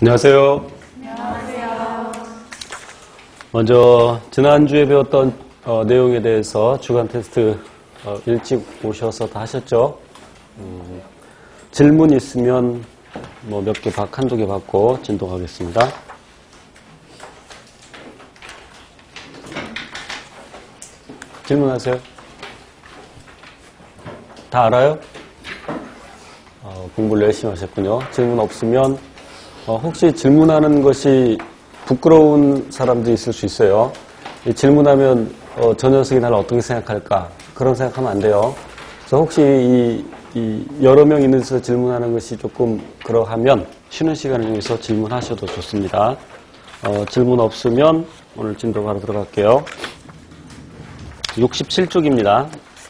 안녕하세요. 안녕하세요. 먼저 지난주에 배웠던 내용에 대해서 주간 테스트 일찍 오셔서 다 하셨죠? 질문 있으면 뭐 몇 개 한두 개 받고 진동하겠습니다. 질문하세요. 다 알아요? 공부를 열심히 하셨군요. 질문 없으면 혹시 질문하는 것이 부끄러운 사람도 있을 수 있어요. 질문하면 저 녀석이 나를 어떻게 생각할까? 그런 생각하면 안 돼요. 그래서 혹시 이 여러 명 있는 데서 질문하는 것이 조금 그러하면 쉬는 시간을 이용해서 질문하셔도 좋습니다. 질문 없으면 오늘 진도 바로 들어갈게요. 67쪽입니다.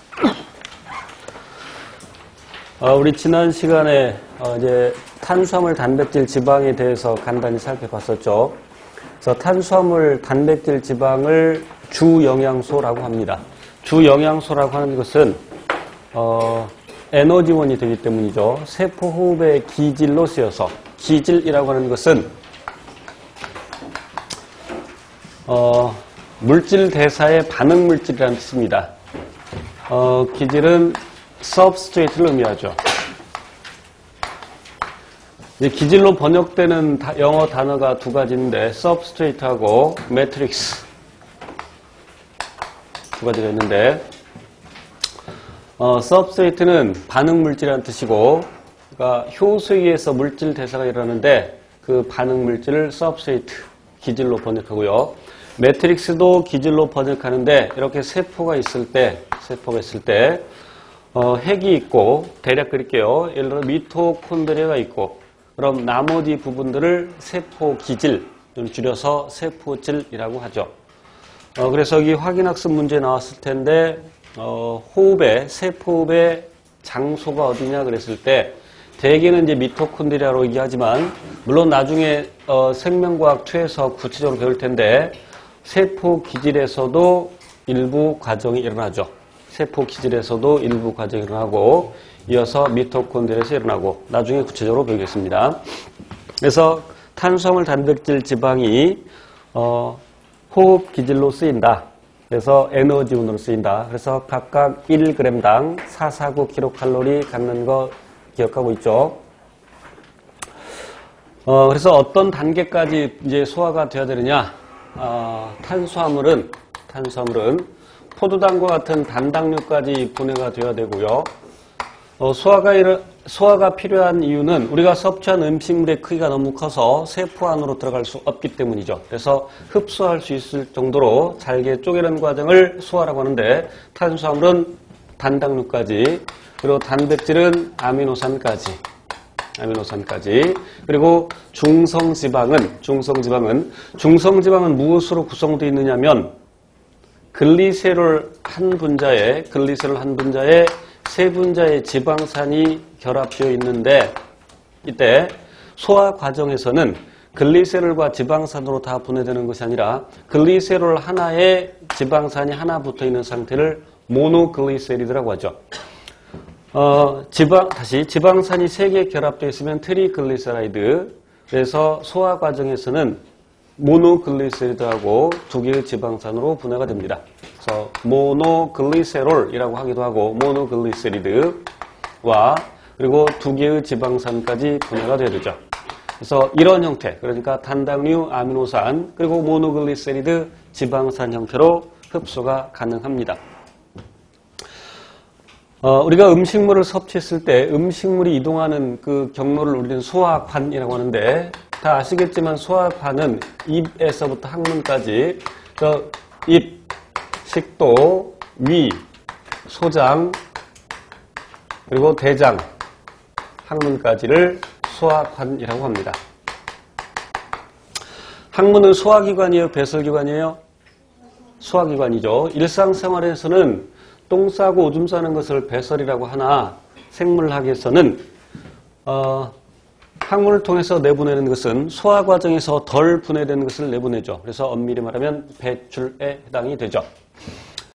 우리 지난 시간에 이제 탄수화물, 단백질, 지방에 대해서 간단히 살펴봤었죠. 그래서 탄수화물, 단백질, 지방을 주영양소라고 합니다. 주영양소라고 하는 것은 에너지원이 되기 때문이죠. 세포 호흡의 기질로 쓰여서, 기질이라고 하는 것은 물질 대사의 반응 물질이라는 뜻입니다. 기질은 substrate를 의미하죠. 기질로 번역되는 영어 단어가 두 가지인데 substrate하고 matrix 두 가지가 있는데 substrate는 반응 물질이라는 뜻이고, 그러니까 효소에 의해서 물질 대사가 일어나는데 그 반응 물질을 substrate 기질로 번역하고요. 매트릭스도 기질로 번역하는데 이렇게 세포가 있을 때 핵이 있고, 대략 그릴게요. 예를 들어 미토콘드리아가 있고, 그럼 나머지 부분들을 세포 기질, 좀 줄여서 세포질이라고 하죠. 그래서 여기 확인학습 문제 나왔을 텐데 세포 호흡의 장소가 어디냐 그랬을 때 대개는 이제 미토콘드리아로 얘기하지만, 물론 나중에 생명과학 2에서 구체적으로 배울 텐데 세포 기질에서도 일부 과정이 일어나죠. 세포 기질에서도 일부 과정이 일어나고, 이어서 미토콘드리아에서 일어나고, 나중에 구체적으로 배우겠습니다. 그래서 탄수화물, 단백질, 지방이 호흡 기질로 쓰인다. 그래서 에너지원으로 쓰인다. 그래서 각각 1g당 449kcal 갖는 거 기억하고 있죠. 그래서 어떤 단계까지 이제 소화가 되어야 되느냐? 탄수화물은 포도당과 같은 단당류까지 분해가 되어야 되고요. 소화가 필요한 이유는 우리가 섭취한 음식물의 크기가 너무 커서 세포 안으로 들어갈 수 없기 때문이죠. 그래서 흡수할 수 있을 정도로 잘게 쪼개는 과정을 소화라고 하는데, 탄수화물은 단당류까지, 그리고 단백질은 아미노산까지, 그리고 중성지방은 무엇으로 구성되어 있느냐면 글리세롤 한 분자에 세 분자의 지방산이 결합되어 있는데, 이때 소화 과정에서는 글리세롤과 지방산으로 다 분해되는 것이 아니라 글리세롤 하나에 지방산이 하나 붙어 있는 상태를 모노글리세리드라고 하죠. 지방산이 3개 결합되어 있으면 트리글리세라이드. 그래서 소화 과정에서는 모노글리세리드하고 2개의 지방산으로 분해가 됩니다. 그래서 모노글리세롤이라고 하기도 하고, 모노글리세리드와 그리고 2개의 지방산까지 분해가 되어야 되죠. 그래서 이런 형태, 그러니까 단당류, 아미노산, 그리고 모노글리세리드, 지방산 형태로 흡수가 가능합니다. 우리가 음식물을 섭취했을 때 음식물이 이동하는 그 경로를 우리는 소화관이라고 하는데, 다 아시겠지만 소화관은 입에서부터 항문까지, 입, 식도, 위, 소장, 그리고 대장, 항문까지를 소화관이라고 합니다. 항문은 소화기관이에요? 배설기관이에요? 소화기관이죠. 일상생활에서는 똥 싸고 오줌 싸는 것을 배설이라고 하나, 생물학에서는 항문을 통해서 내보내는 것은 소화 과정에서 덜 분해되는 것을 내보내죠. 그래서 엄밀히 말하면 배출에 해당이 되죠.